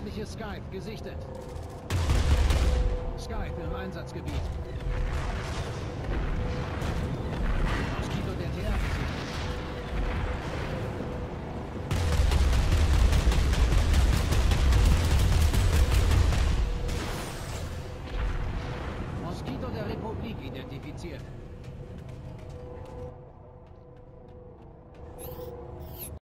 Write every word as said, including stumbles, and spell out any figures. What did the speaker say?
Feindliche Scythe gesichtet. Scythe im Einsatzgebiet. Moskito der T R gesichtet. Moskito der Republik identifiziert.